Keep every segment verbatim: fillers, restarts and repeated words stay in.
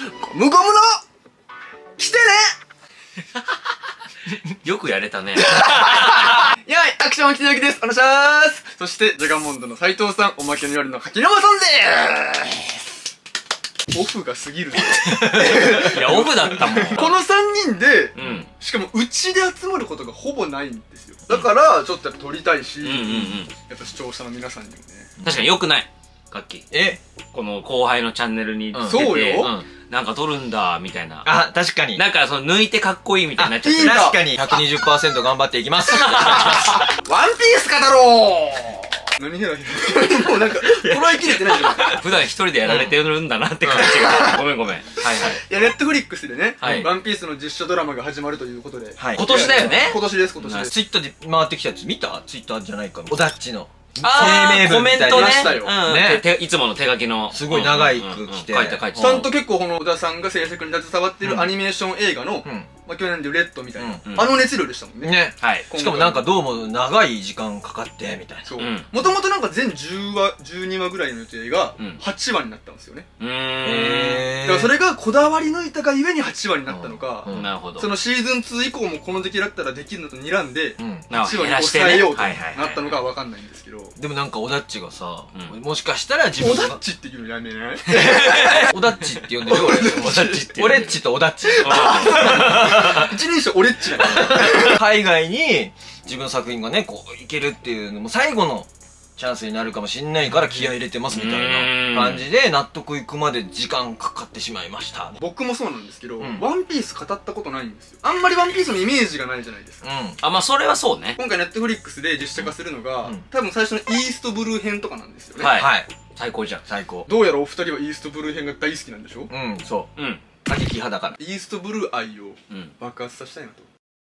ゴムゴムの来てねよくやれたね。 やい、アクション木のゆきです。お願いします。そして、ジャガモンドの斉藤さん、おまけの夜の柿沼さんでーす。オフが過ぎるぞ。 いや、オフだったもん。 このさんにんで、 うん、 しかもうちで集まることがほぼないんですよ。だから、ちょっとやっぱ撮りたいし、やっぱ視聴者の皆さんにもね。 確かに良くない。楽器。 えこの後輩のチャンネルに出て、 そうよ。 なんか撮るんだ、みたいな。 あ、確かに。 なんかその抜いてかっこいいみたいになっちゃって。 確かに。ひゃくにじゅっパーセント 頑張っていきます。 ワンピース語ろう。何ヘラヘラ。もうなんか、こらえきれてないじゃん。 普段一人でやられてるんだなって感じが。ごめんごめん。はいはい。 いや、ネットフリックスでね、 はい、 ワンピースの実写ドラマが始まるということで。 はい。 今年だよね。 今年です、今年です。 ツイッターで回ってきたやつ見た？ツイッターじゃないか。おだっちの。 あー、コメントね。 ね。 いつもの手書きの。 すごい長い句来て。 書いて書いて。 ちゃんと結構この小田さんが制作に携わってるアニメーション映画の、まあ去年でレッドみたいな、あの熱量でしたもんね。 ね。 はい。 しかもなんかどうも長い時間かかってみたいな。 そう。もともとなんか全じゅうわ、じゅうにわぐらいの予定がはちわになったんですよね。 うーん。 だからそれがこだわり抜いたがゆえにはちわになったのか、 なるほど。 そのシーズンツー以降もこの時期だったらできるのと睨んで、はちわに減らして抑えようとなったのかはわかんないんですけど。 でもなんかオダッチがさ、もしかしたら自分がオダッチっていうのやめない？ オダッチって呼んでるよ俺。オダッチって。オレッチとオダッチ。 一人称オレッチだから。 海外に自分の作品がね、こういけるっていうのも最後のチャンスになるかもしんないから気合い入れてますみたいな感じで納得いくまで時間かかってしまいました。 僕もそうなんですけど、ワンピース語ったことないんですよ。あんまりワンピースのイメージがないじゃないですか。 あ、まあそれはそうね。 今回ネットフリックスで実写化するのが、多分最初のイーストブルー編とかなんですよね。 はい。最高じゃん。 最高。 どうやらお二人はイーストブルー編が大好きなんでしょ？ うん、そう。 うん。 過激派だから。 イーストブルー愛を爆発させたいなと。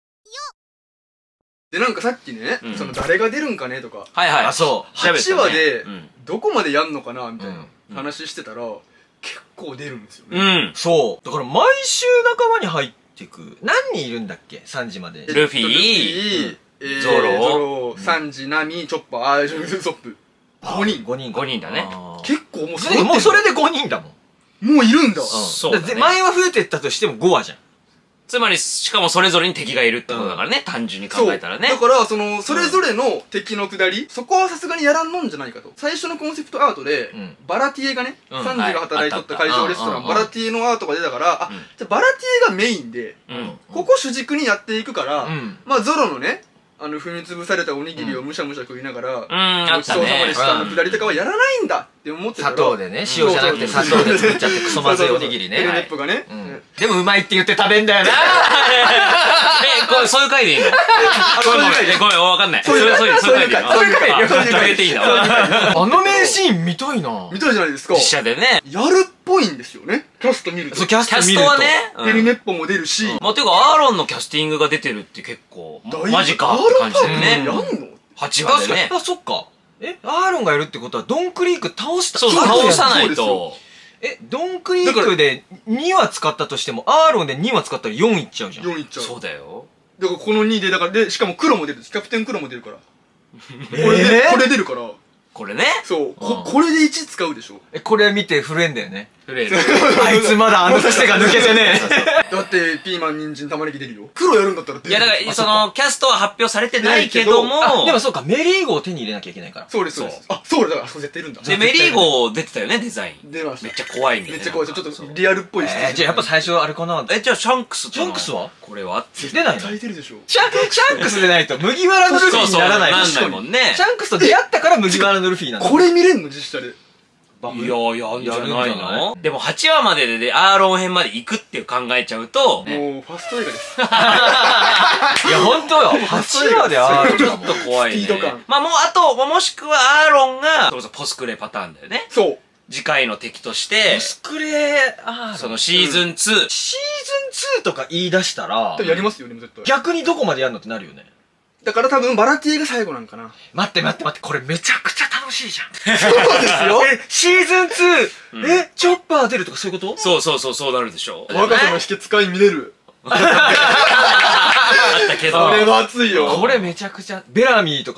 で、なんかさっきね、その誰が出るんかねとか。 はいはい。 あ、そう。 はちわで、どこまでやんのかなみたいな話してたら、結構出るんですよね。 うん。 そう。だから毎週仲間に入ってく。何人いるんだっけ ?さん 時まで。 ルフィ、 ゾロ、サンジ、ナミ、チョッパー、あー、ソップ。ごにん。 ごにん。 ごにんだね。 結構もうそれもうそれでごにんだもん。 もういるんだ。 そう。 前は増えてったとしてもごわじゃん。 つまり、しかもそれぞれに敵がいるってことだからね、単純に考えたらね。 だから、その、それぞれの敵の下り、そこはさすがにやらんのんじゃないかと。最初のコンセプトアートで、バラティエがね、サンジが働いとった会場レストラン、バラティエのアートが出たから、あ、じゃあバラティエがメインで、ここ主軸にやっていくから、まあゾロのね、あの、踏み潰されたおにぎりをむしゃむしゃ食いながら、ごちそうさまでしたの下りとかはやらないんだって思ってたら。 砂糖でね、塩じゃなくて砂糖で作っちゃってクソまずいおにぎりね。 ヘルネップがね。 でもうまいって言って食べんだよな。 え、これ、そういう回でいいの？ごめんごめん、ごめん、わかんない。そういう回でいいの？そういう回。そういう回。そういう回でいいの？ あの名シーン見たいな。 見たいじゃないですか。 実写でね。 やるっぽいんですよね。キャスト見ると。 そう、キャスト見ると。 キャストはね。 ヘルネッポも出るし。 まあ、ていうか、アーロンのキャスティングが出てるって結構、マジかって感じだよね。 やんの？ はちわでね。 あ、そっか。え、アーロンがやるってことは、ドンクリーク倒した。 そう、倒さないと。 え、ドンクリークでにわ使ったとしても、アーロンでにわ使ったらよんいっちゃうじゃん。 よんいっちゃう。 そうだよ。 だからこのにで、だからで、しかも黒も出る。キャプテン黒も出るから。これで、これ出るから。 これね。 そう。こ、これでいち使うでしょ。 え、これ見て震えんだよね。 震える。 あいつまだあの癖が抜けてね。 だって、ピーマン、人参、玉ねぎ出るよ。黒やるんだったら出る。 いや、だから、その、キャストは発表されてないけども。 でもそうか、メリーゴを手に入れなきゃいけないから。 そうです、そうです。あ、そうだ、だから、そう絶対いるんだ。 で、メリーゴ出てたよね、デザイン。 出ました。 めっちゃ怖いんだよね。 めっちゃ怖い。ちょっとリアルっぽいし。 え、じゃあやっぱ最初あれかな。 え、じゃあシャンクスシャンクスはこれは出ないの？ 絶対出るでしょ。 シャンクスでないと麦わらのルフィにならない。 なんないもんね。 シャンクスと出会ったから麦わらのルフィなんだ。 これ見れんの実写で。 いやいや、やるんじゃないの？でもはちわまででアーロン編まで行くっていう考えちゃうと、 もうファスト映画です。 いや、ほんとよ。はちわでアーロン。 ちょっと怖いね。 スピード感。 まあもう、あと、もしくはアーロンが、それこそポスクレパターンだよね。 そう。 次回の敵として、 ポスクレアーロン。 そのシーズンツー。 シーズンツーとか言い出したら、 やりますよね、絶対。 逆にどこまでやるのってなるよね。 だから多分バラティが最後なんかな。 待って待って待って、これめちゃくちゃ楽しいじゃん。 そうですよ。 え、シーズンツー、え、チョッパー出るとかそういうこと？ そうそうそう、そうなるでしょ。 若さの秘訣会見れる。 あったけど。 これは熱いよ。 これめちゃくちゃ、ベラミーとかさ。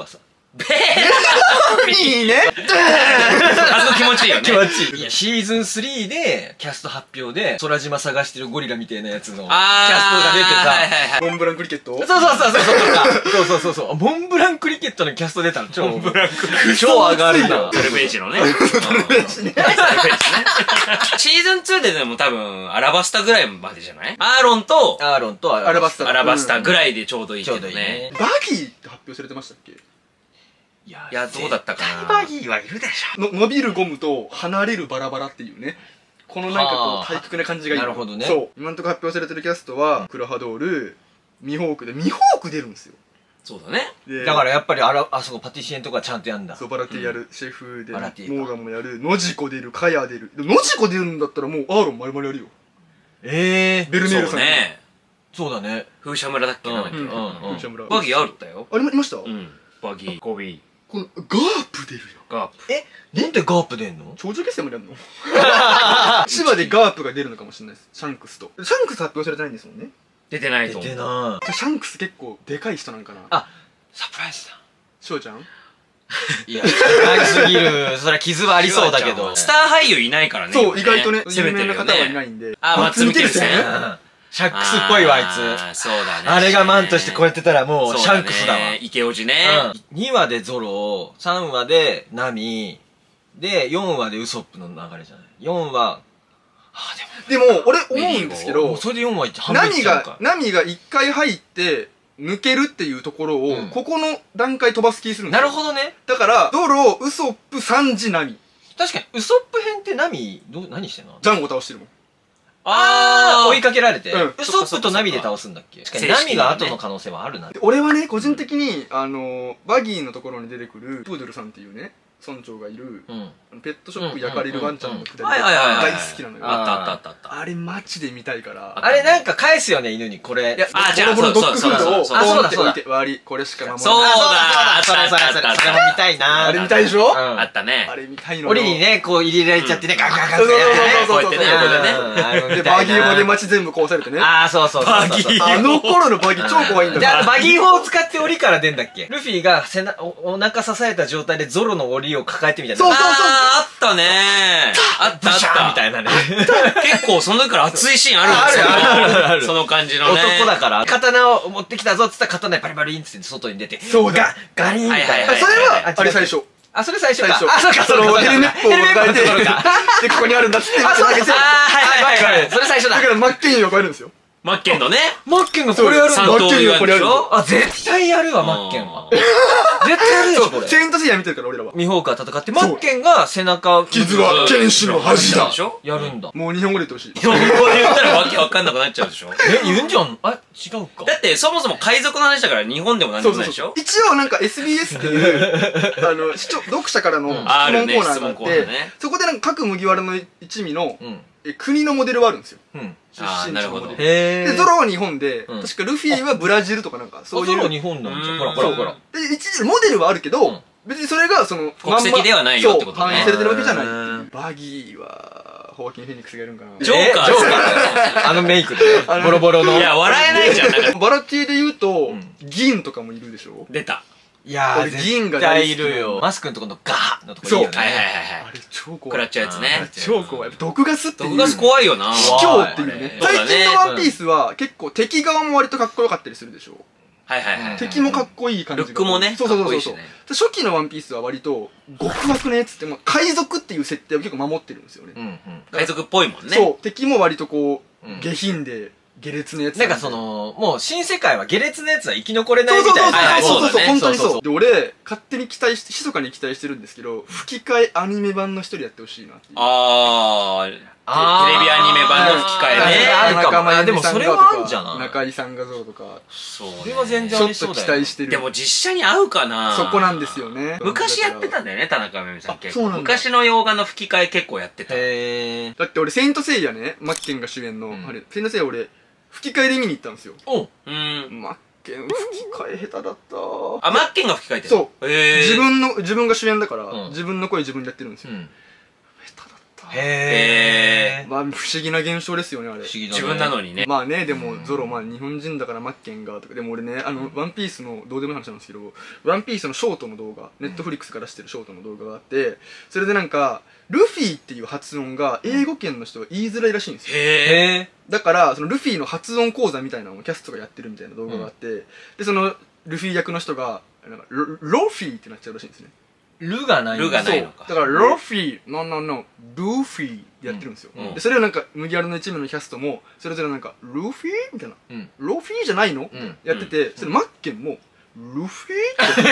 べいいね。 あそこ気持ちいいよね。 気持ちいい。いや、シーズンスリーで、キャスト発表で、空島探してるゴリラみたいなやつの、キャストが出てはいはいさ、 はい。 モンブランクリケット。 そうそうそうそうそうそうそうそうそう。モンブランクリケットのキャスト出たの。超、モンブランクリケット。超上がるな。 サルベージのね。サルベージね。シーズンツーででも多分、アラバスタぐらいまでじゃない？アーロンと、 アーロンとアラバスタ。 アラバスタぐらいでちょうどいいけどちょうどいいねね。 バギーって発表されてましたっけ？ いやいや、どうだったかな。 バギーはいるでしょ。 の伸びるゴムと離れるバラバラっていうね。このなんかこはあう対極な感じがいい。 なるほどねそう。今のところ発表されてるキャストは、クラハドール、ミホークで、ミホーク出るんですよ。 そうだね。 でだからやっぱりあら、あそこパティシエンとかちゃんとやんだ。 そう、バラティやる、シェフで、モバラティかーガンもやる、ノジコ出る、カヤ出る。でノジコ出るんだったらもうアーロン丸々やるよ。 ええ。 そベルメールさ。 うんね。 そうだね。 風車村だっけな。 うんうんうん風車村バギーあるったよ。 あれもいました、 うん。バギー、ゴビー、 この、ガープ出るよ。 ガープ。 え、なんでガープ出んの？ 頂上決戦までやるの千葉でガープが出るのかもしれないです。シャンクスと。シャンクス発表されてないんですもんね。 出てない出と思う。 てなシャンクス結構でかい人なんかな。 あ、サプライズだ。 翔ちゃんいや、長すぎる。そりゃ傷はありそうだけど。 スター俳優いないからね。 そう、意外とね、有攻めてるよ名な方はいね。 ないんで。 あ、マッツ・ミケルセン。 うんシャックスっぽいわ、あいつ。 つ。そうだね。 あれがマンとしてこうやってたらもうシャンクスだわ。 イケオジね。 うん。にわでゾロ、さんわでナミ、で、よんわでウソップの流れじゃない。よんわ、あ、でも、 でも、俺思うんですけどもう、それでよんわいって半分いっナミがちゃうか、。 ナミが一回入って、抜けるっていうところを、 うんここの段階飛ばす気するんですなよ。 るほどね。 だから、ドロ、ウソップ、サンジ、ナミ。 確かに、ウソップ編ってナミ、どう、何してんの？ ジャンゴ倒してるもん。 あー、追いかけられて。 うんウソップとナミで倒すんだっけ？確かにナミが後の可能性はあるな。 で俺はね、個人的に、あの、バギーのところに出てくる、プードルさんっていうね、村長がいる、 うん。 ペットショップ焼かれるワンちゃんのくだりはいはいはいはい。 大好きなのよ。 あったあったあったあった。 あれマジで見たいから。 あれなんか返すよね、犬に。これ。 いや、 あじゃあボロボロドッグフードをそうそうそうポンってそうだ置いて割り、これしか守れない。 そうだあそうだそうだそれそれそれも見たいな。 あれ見たいでしょうんあったね。 あれ見たいのよ。 檻にね、こう入れられちゃってね、ガンガンガンそうそうこうやってね、横でね。 で、バギー砲で街全部壊されてね。 ああ、そうそうそうそう。 バギーあの頃のバギー超怖いんだで、 から。 あのバギー砲を使って檻から出んだっけ？ルフィが背なおお腹支えた状態でゾロの檻を抱えてみたいな。 そうそうそうあーあったね。あったあっブシャーみた。 たいなね。 結構その時から熱いシーンあるんですよ。 あるあるあるあるその感じのね。 男だから。刀を持ってきたぞっつったら刀でバリバリンっつって外に出て。 そうだガガリンみたいな。 はいはいそれは、 ああれ最初。 あ、それ最初か。 最初。 あ、そうか、 そのヘルメットを抱えて、 ヘルメットのところか。 で、ここにあるんだっつって、 あ、そうだ、 投げてあー、はいはいはいはい。それ最初だだ。からマッケンユーを超えるんですよ。 マッケンのね。 マッケンがこれやるんだ。 三刀流やるでしょ。 あ、絶対やるわ、マッケンは。絶対やるでしょ、これ。 セイントセイヤ見てるから、俺らは。 ミホークは戦って、マッケンが背中、 傷は剣士の恥だでし。ょ。 やるんだ。 もう日本語で言ってほしい。 日本語で言ったらわけわかんなくなっちゃうでしょ。 え、言うんじゃん。あ、違うか。 だってそもそも海賊の話だから日本でもなんでそうそうそうもないでしょ。。 一応なんか エスビーエス っていう、あの、視聴読者からの質問コーナーがあっあるね質問コーナてーね、 そこでなんか各麦わらの一味のうん。 え国のモデルはあるんですよ。 うん。 出あー身なるほど地のモデル。 へで、ゾロは日本で、 うん確かルフィはブラジルとかなんか、そういう。 ゾロ日本なんじゃん。ほらほそうらほら。 で、一時モデルはあるけど、 うん別にそれが、その、 国籍ではないよってことねそう反映されてるわけじゃないってういうんバギーは、ホーキン・フェニックスがいるんかな。 ジョーカーえジョーカーあのメイクで。 あのボロボロの。 いや、笑えないじゃん。なんかバラティで言うとん、 銀とかもいるでしょ。 出た。 いやー、 俺銀が絶対い大好きるよ。マスクのとこのガーのとこいいよね。 そうはいはいはいはい。 あれ超怖い。 食らっちゃうやつね。 超怖い。毒ガスっていう。 毒ガス怖いよな。 卑怯っていうね。 怖い最近のワンピースは結構敵側も割とかっこよかったりするでしょ。 はいはいはい。 敵もかっこいい感じが。 ルックもねそうそうそうそう。 かっこいいしねで初期のワンピースは割と極悪なやつって、まあ海賊っていう設定を結構守ってるんですよね。 うんうん。 海賊っぽいもんね。 そう。敵も割とこう、 うん下品で下劣なやつなんかその、もう新世界は下劣なやつは生き残れないみそうそうそうたいな。 そうそうそう、 はいはい本当にそうそうそう。で、俺、勝手に期待して、密かに期待してるんですけど、吹き替えアニメ版の一人やってほしいなっていう。 あー。 あーテレビアニメ版の吹き替えね。 あるかも仲間由美でもそれはあるんじゃない中井さんがどうとか、 そうね。 それは全然ちょっと期待してる。 でも実写に合うかな。 そこなんですよね。 昔やってたんだよね、田中めぐみさんあ結構。 そうなんだ昔の洋画の吹き替え結構やってた。 へー。 だって俺、セイントセイヤね、マッケンが主演の、 うんあれ、セイントセイヤ俺、吹き替えで見に行ったんですよ。 おう。 うん。 マッケン、吹き替え下手だった。 あ、マッケンが吹き替えてる。 そう。 へー。 自分の、自分が主演だから、 うん自分の声自分でやってるんですよ。 うん。 下手だっへえ。 まあ不思議な現象ですよねあれ。 不思議だね。 自分なのにね。 まあね、でもゾロ、まあ日本人だからマッケンがとか、でも俺ね、あのワンピースのどうでもいい話なんですけど、ワンピースのショートの動画、ネットフリックスから出してるショートの動画があって、それでなんかルフィっていう発音が英語圏の人は言いづらいらしいんですよ。 へへえ。 だからそのルフィの発音講座みたいなのをキャストがやってるみたいな動画があって、でそのルフィ役の人がなんかロロフィってなっちゃうらしいんですね。 ルがない。 ルがないのか。 そうだからロフィ、ノンノンノン、ルフィでやってるんですよ。 うんでそれをなんか麦わらの一部のキャストもそれぞれなんかルフィみたいな、 うん。 ロフィじゃないの、 うんやってて、それマッケンもルフィって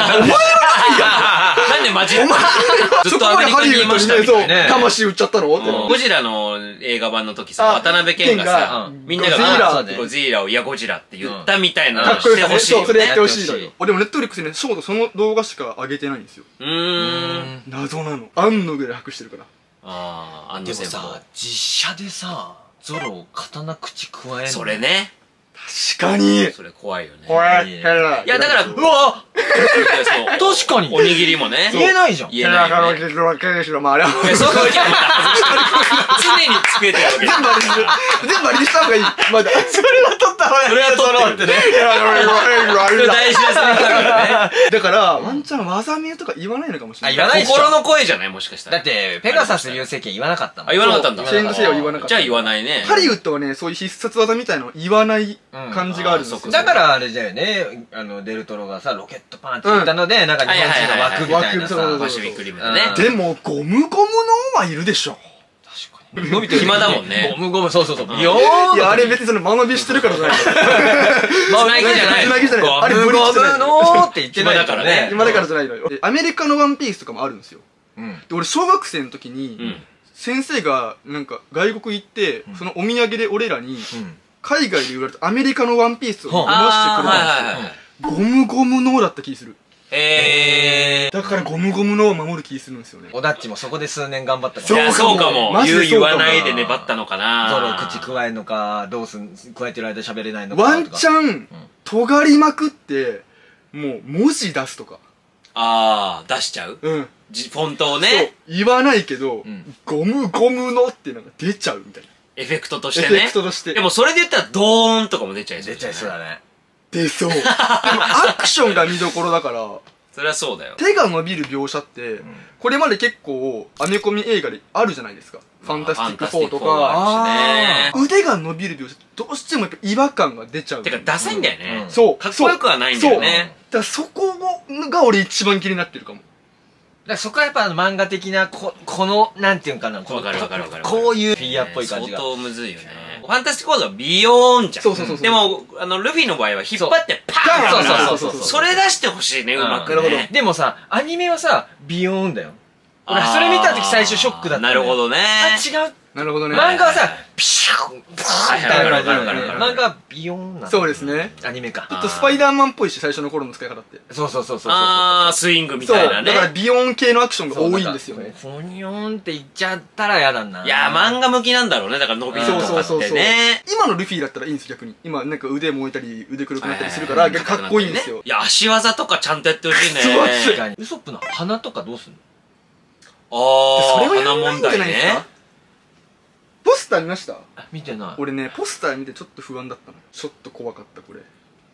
なんでマジでずっとアメリカにいましたみたいな。 ねそう魂売っちゃったのってうんゴジラの映画版の時さ、 あ渡辺謙がさうん、 みんながゴジラあゴジラを、いやゴジラって言ったみたいなかのしてっこよさね。そう、 ほしいよね。 それやってほしいのやってよ。でもネットフリックスね、ショートその動画しか上げてないんですよ。 うーん。 謎なの。あんのぐらい白してるから。 ああ、あのでも先さ、実写でさ、ゾロ刀口加えんの。 それね。 確かに。 それ怖いよね。 これ、ヘラ。 いやだからううわそう確かにおにぎりもね。 言えないじゃん。 言えないよね。 ヘラ、ヘラ、ヘラ、まああれは。 いやそういう時はまた常に机てるわけ全部あれにする。全部あれにした方がいい。まだ。それは取った方がいい。 それは取ってるね。 ヘラ、ヘラ、ヘラ、ヘラ。 大事なセリフだからね。 だから、ワンチャン技名とか言わないのかもしれない。 あ言わないでしょ心の声じゃないもしかしたら。 だって、ペガサス流星剣言わなかったもん。 あ、言わなかったんだ。 チェーンズセイは言わなかった。 じゃあ言わないね。 ハリウッドはね、そういう必殺技みたいなの言わない感じがあるんですよ。 うんだからあれだよね、あの、デルトロがさ、ロケットパンチ言ったので、なんか日本人の枠みたいなはいはいはいはいさ。 パシフィックリムでね。 でも、ゴムゴムのはいるでしょ。 確かに。伸びてる。 暇だもんねゴムゴム、そうそうそう。 うんビヨーンいや、あれ別にその間延びしてるからじゃない。 つなぎじゃないつなぎじゃない。あれゴムゴブリッジじゃない。 ムのーって言ってない暇だからね今だからじゃないのよ。でアメリカのワンピースとかもあるんですよ。 うん。 で、俺小学生の時うに、 ん。 先生がなんか外国行って、そのお土産で俺らに、 うん。 海外で売られたアメリカのワンピースを読まあー、はいせてくれたんはいはい。 ですよ。ゴムゴムのだった気する。 へだからゴムゴムのを守る気するんですよね。 オダッチもそこで数年頑張ったかー。いら。 や、そうかも。 マジ言う言でそうかもわないで粘ったのかな。 ゾロ口加えんのか、どうすん、加えてる間喋れないのか。 ワンチャン。 ン、尖りまくって、もう文字出すとか。 あー、出しちゃううん。 じフォントをそうね、 言わないけど、 んゴムゴムのっていうのが出ちゃうみたいな。 エフェクトとしエフェてね。 クトとしてでもそれで言ったらドーンとかも出ちゃいそう。 出ちゃいそうだね。 出そう。でもアクションが見どころだから、 それはそうだよ。 手が伸びる描写って、これまで結構アメコミ映画であるじゃないですか。ファンタスティックフォーとファンタスティックフォーか。 あるしね。 腕が伸びる描写、どうしてもやっぱ違和感が出ちゃう。 てか、ダサいんだよね。 そう。 かっこよくはないんだよね。 そう。だからそこが俺一番気になってるかも。 だからそこはやっぱあの漫画的な、こ、この、なんていうんかな、このわかるわかるわかるこういうフィギュアっぽい感じが。 相当むずいよね。ファンタスティックフォードはビヨーンじゃん。 そうそうそうそうでも、あの、ルフィの場合は引っ張ってパーンそうだからそうそうそうそれ出してほしいね、うまくね。 なるほどでもさ、アニメはさ、ビヨーンだよ。俺あーそれ見た時最初ショックだったね。 なるほどね。 あ、違う。 なるほどね。 漫画はさ、ピシュッ、ブーンみたいな感じなのね。 わかるわかるわかる漫画はビヨーンなの。 そうですね。 アニメかちょ。っとスパイダーマンっぽいし、最初の頃の使い方って。 そうそうそうそうそう。 あー、スイングみそう。 たいなね。 だからビヨーン系のアクションが多いんですよね。 フォニョーンって言っちゃったら嫌だな。 いやー、漫画向きなんだろうね。だから伸びるとかってね。 今のルフィだったらいいんです逆に。今なんか腕燃えたり、腕黒くなったりするから、逆にかっこいいんですよ。 いや、足技とかちゃんとやってほしいね。 そう確かに。ウソップの鼻とかどうすんの？ あー、 それはや鼻問らないんじゃ題ねないですか。ポスター見ましたあ、見てない。 俺ね、ポスター見てちょっと不安だったの。ちょっと怖かった、これ。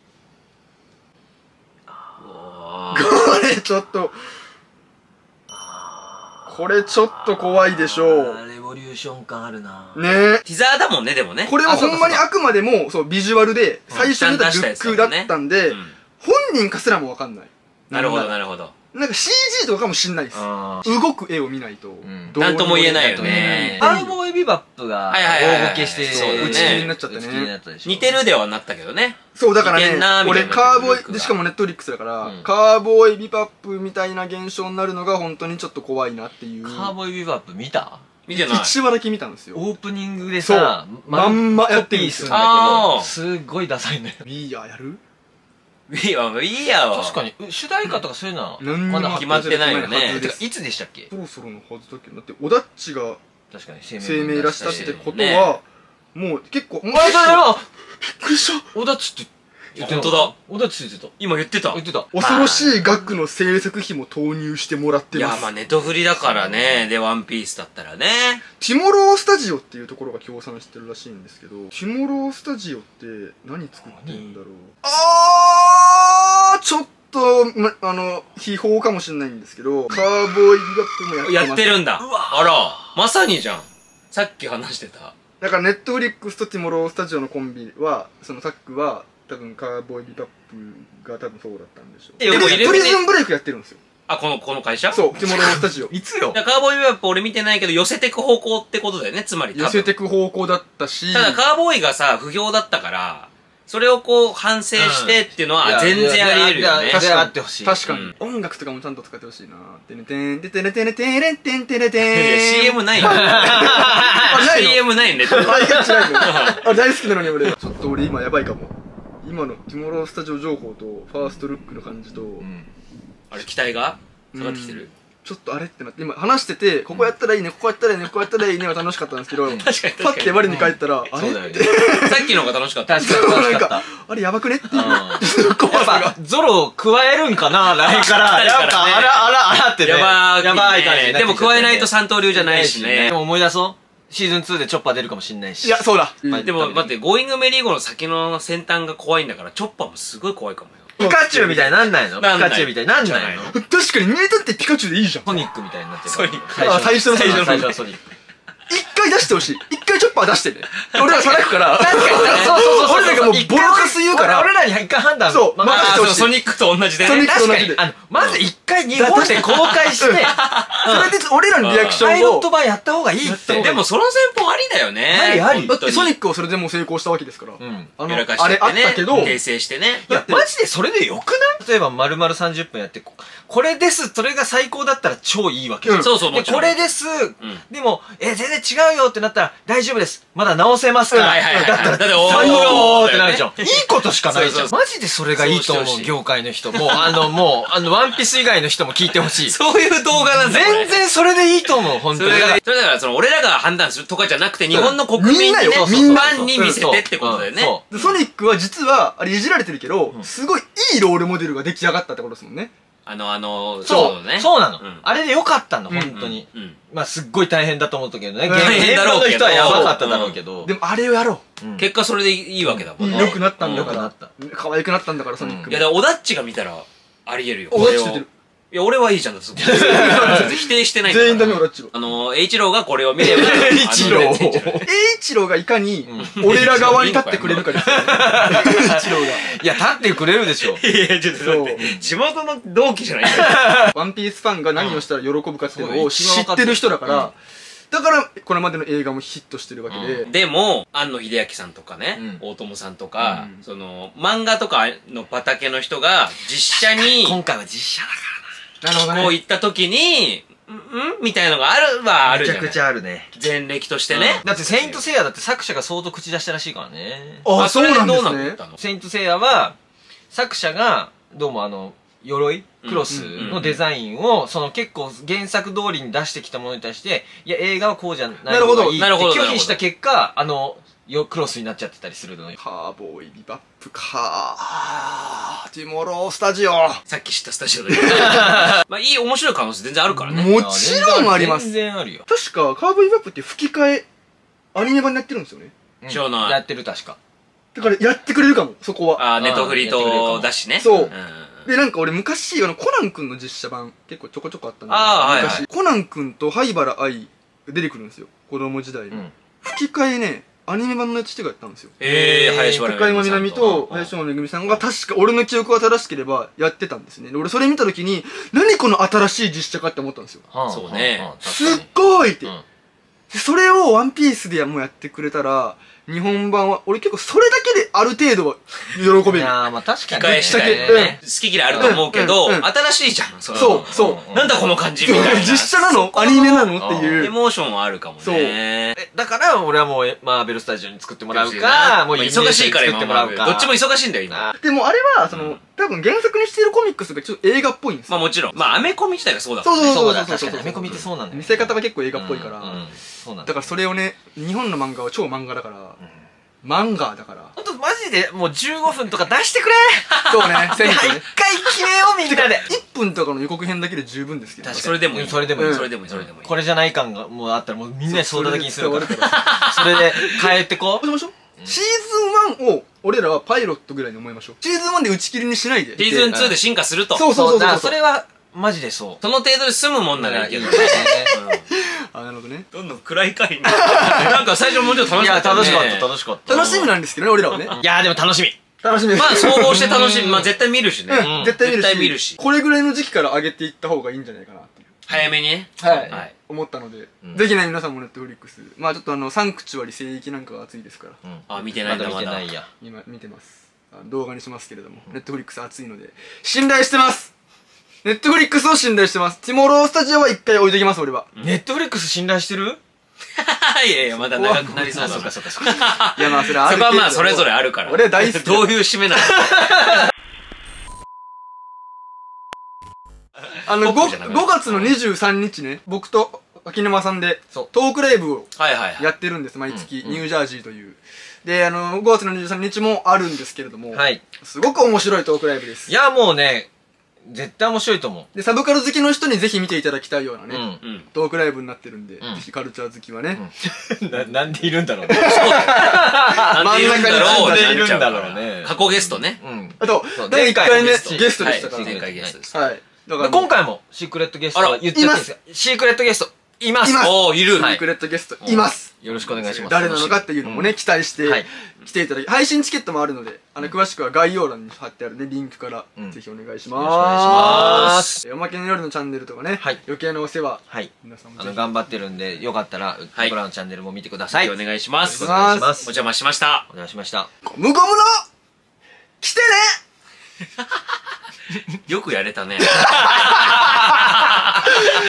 あこれちょっと、これちょっと怖いでしょあーレボリューション感あるな。 う。ねえ。 ーティザーだもんね、でもね。 これはほんまにあくまでも、そう、ビジュアルで、最初に出たルックだったんでう、ん本人かすらもわかんない。 なるほど、 ななるほど。 なんか シージー とかかもしんないです。 あ動く絵を見ないとん。 どうになんとも言えないよねーカウボーイビバップがはいはいはいはい大ボケして、 そうだね打ち切りになっちゃって打ち切りになね。 ったでしょ。 似てるではなったけどね。 そう、だから似てんなーね、俺みたいなカーボーイ、 ルックがで、しかもネットフリックスだからうん、 カーボーイビバップみたいな現象になるのが本当にちょっと怖いなっていう。 カーボーイビバップ見た？ 見てない。 いちわだけ見たんですよ。 オープニングでさ、 まんまやってるんですよコピーするんだあーけど、すっごいダサいのよ。 ウィーヤーやるいや、いいやわ。 確かに、う主題歌とかそういうのは、 何にもまだ決まってないよねてか、いつでしたっけ？ そろそろのはずだけど、だって、オダッチが確かに、声声明出したってことねは、もう結構、 お前だよびっくりしたオダッチって、 本当だ。 おだちついてた。 今言ってた。 言ってた。 恐ろしい額の制作費も投入してもらっていや、 ます。 まあネトフリだからね。で、ワンピースだったらね。 ティモロースタジオっていうところが協賛してるらしいんですけど、ティモロースタジオって何作ってるんだろう。あーちょっと、ま、あの、秘宝かもしれないんですけど、カーボーイビバップもやってます。 やってるんだ。あら、まさにじゃん。さっき話してた。 だからネットフリックスとティモロースタジオのコンビは、そのタッグは、多分カーボーイビバップが多分そうだったんでしょう。 えでもプリズンブレイクやってるんですよ。 あ、この、この会社そう、ティモロースタジオ。 いつよ。 カーボーイビバップ俺見てないけど、寄せてく方向ってことだよね、つまり多分。 寄せてく方向だったし。 ただカーボーイがさ、不評だったから、それをこう反省してっていうのは全然あり得るよね。 確かにあってほしい。 確かに。音楽とかもちゃんと使ってほしいな。てねてんててねてねてねてんてねてん。 いや、シーエム ないよ。シーエム ないね。 あ、大好きなのに俺。ちょっと俺今やばいかも。今のティモロースタジオ情報と、ファーストルックの感じと、 あれ、期待が下がってきてる。 ちょっとあれってなって、今話してて、ここやったらいいね、ここやったらいいね、ここやったらいいねは楽しかったんですけど、 確かに確かに。 パッて我に返ったら、あれって。 さっきの方が楽しかった。 確かに楽しかった。 あれやばくねっていう。 怖さが。ゾロ加えるんかな来から。やっぱ、あらあらあらってね。 やばい。 やばい感じ。 でも加えないと三刀流じゃないしね。 でも思い出そう。シーズンツーでチョッパー出るかもしんないし。 いや、そうだ。 でも待って、ゴーイングメリーゴーの先の先端が怖いんだから、チョッパーもすごい怖いかもよ。 ピカチュウみたいになんないのピカチュウみたいになんないの確かに見えたってピカチュウでいいじゃん。 ソニックみたいになってる。 ソニック。 最初の最初の最初のソニック。 一回出してほしい。一回チョッパー出してね。俺らさらくから。 確かに。そうそうそう。 俺らがもうボロカス言うから。 俺らに一回判断。 そう。任せてほしい。 ソニックと同じでね。 ソニックと同じで。 あの、まず一回日本で公開して、それで俺らのリアクションを。 パイロット版やった方がいいって。 でもその戦法ありだよね。 ありあり。 だってソニックはそれでも成功したわけですから。 うん。あの、あれあったけど。訂正してね。 いや、マジでそれでよくない例えば丸々さんじゅっぷんやって、これです、それが最高だったら超いいわけ。 そうそう、 で、これです、でも、え、全然違うよってなったら、大丈夫です。まだ直せますから。 はいはいはい。 だったら、 だって最高ってなるじゃん。いいことしかないじゃん。マジでそれがいいと思う、業界の人。もう、あの、もう、あの、ワンピース以外の人も聞いてほしい。 そういう動画なんだよ。 全然それでいいと思う、本当に。 それだから、その、俺らが判断するとかじゃなくて、日本の国民にね、ファンに見せてってことだよね。 ソニックは実は、あれいじられてるけど、すごいいいロールモデルが出来上がったってことですもんね。 あの、あの、 そうね。そうなの。あれでよかったの、本当に。まあ、すっごい大変だと思ったけどね。大変だろうけど。人はやばかっただろうけど。 でも、あれをやろう。結果それでいいわけだもんね。 良くなったんだから。可愛くなったんだから、ソニック。 いや、だから、オダッチが見たら、あり得るよ。 オダッチ出てる。 いや、俺はいいじゃんだ、否定してないから。 全員ダメ、オダッチは。 あの、エイチローがこれを見れば。 エイチロー。エイチローがいかに、俺ら側に立ってくれるかですよ。エイチローが。 いや、立ってくれるでしょ。 いや、ちょっと待って。地元の同期じゃないワンピースファンが何をしたら喜ぶかっていうのを知ってる人だから、だから、これまでの映画もヒットしてるわけで。 でも、庵野秀明さんとかね、大友さんとか、その、漫画とかの畑の人が、実写に、 今回は実写だからな。 なるほどね。 こう行った時に、んみたいなのがあるはあるじゃん。 めちゃくちゃあるね。 前歴としてね。 だって、セイントセイヤだって作者が相当口出したらしいからね。 あ、そうなんですね。 セイントセイヤは、作者が、どうもあの、鎧クロスのデザインを、その結構原作通りに出してきたものに対して、いや、映画はこうじゃない方がいいって拒否した結果、あの、よ、クロスになっちゃってたりするのよ。 カーボーイビバップかー。ティモロースタジオ。 さっき知ったスタジオだけど。まあいい、面白い可能性全然あるからね。 もちろんあります。 全然あるよ。 確か、カーボーイビバップって吹き替え、アニメ版にやってるんですよね。 知らない。 やってる確か。 だからやってくれるかも、そこは。 あ、ネトフリとだしね。 そう。で、なんか俺昔、あの、コナン君の実写版、結構ちょこちょこあったんで。 ああ、はいはい。 コナン君と灰原哀が出てくるんですよ。子供時代に。吹き替えね、アニメ版のやつしてがやったんですよ。 ええ、林原高山みなみと林原めぐみさんが確か俺の記憶が正しければやってたんですね。俺それ見た時に、何この新しい実写化って思ったんですよ。 そうね。 すっごいって。それをワンピースでもうやってくれたら、日本版は、俺結構それだけである程度は喜べる。いやー、まあ確かに。 吹き替えしたけ、好き嫌いあると思うけど、新しいじゃん。 そう、そう。 なんだこの感じみたいな。 実写なのアニメなのっていう。 エモーションはあるかもね。そう。 だから俺はもうマーベルスタジオに作ってもらうか、もう忙しいから作ってもらうか。 どっちも忙しいんだよ、今。 でもあれは、その、多分原作にしているコミックスがちょっと映画っぽいんですよ。 まあもちろん。まあアメコミ自体がそうだそうそうそう。 確かにアメコミってそうなんだよ。 見せ方が結構映画っぽいから。 そうなんだ。 だからそれをね、日本の漫画は超漫画だから、漫画だから。 ほんとマジでもうじゅうごふんとか出してくれそうね、選一挙ね。 回決めようみんなで。 いっぷんとかの予告編だけで十分ですけど。 確かにそれでもいい。 それでもいいうんそれでもいい、それでもいい。 これじゃない感がもうあったらもうみんなで相談的にするから。 それで伝わるかそれで変えてこう。 もしもしシーズンワンを俺らはパイロットぐらいに思いましょう。シーズンワンで打ち切りにしないで。 シーズンツーで進化すると。 そうそうそうそう。 それはマジでそう。 その程度で済むもんならいいけどね。 あ、なるほどね。 どんどん暗い回に。なんか最初もうちょっと楽しかった。 楽しかった、楽しかった。 楽しみなんですけどね、俺らはね。 いやーでも楽しみ。 楽しみです。 まあ総合して楽しみ。まあ絶対見るしね。 うん、絶対見るし。 絶対見るし。 これぐらいの時期から上げていった方がいいんじゃないかなっていう。 早めにね。 はい。 はい。 思ったので、ぜひね、皆さんもネットフリックス。まあちょっとあの、サンクチュアリ聖域なんかが熱いですから。 あ、見てないんだ、まだ。 見てないや。 今、見てます。動画にしますけれども、ネットフリックス熱いので、信頼してますネットフリックスを信頼してます。ティモロースタジオは一回置いときます、俺は。 ネットフリックス信頼してるいやいや、まだ長くなりそうだ。そっかそっかそっか。 いや、まあそれある。 そこはまあそれぞれあるから。 俺大好き。 どういう締めなのあの、ごがつのにじゅうさんにちね、僕と秋沼さんでトークライブをやってるんです、毎月、ニュージャージーという。で、あの、ごがつのにじゅうさんにちもあるんですけれども、はい。すごく面白いトークライブです。 いや、もうね、絶対面白いと思う。 で、サブカル好きの人にぜひ見ていただきたいようなね、トークライブになってるんで、ぜひカルチャー好きはね。 な、なんでいるんだろうね。 なんでいるんだろうなんでいるんだろうね。 過去ゲストね。 あと、だいいっかいめゲストでしたから。 前回ゲストです。 はい。今回もシークレットゲストは言っちゃっていいですか？シークレットゲストいます。 おー、いる。 シークレットゲストいます。 よろしくお願いします。 誰なのかっていうのもね、期待して来ていただき、配信チケットもあるので、あの、詳しくは概要欄に貼ってあるね、リンクからぜひお願いします。お願いします。おまけの夜のチャンネルとかね、余計なお世話。はい。皆さんも。あの、頑張ってるんで、よかったら、僕らのチャンネルも見てください。 お願いします。 お願いします。 お邪魔しました。 お邪魔しました。 ムコムロ来てねよくやれたね。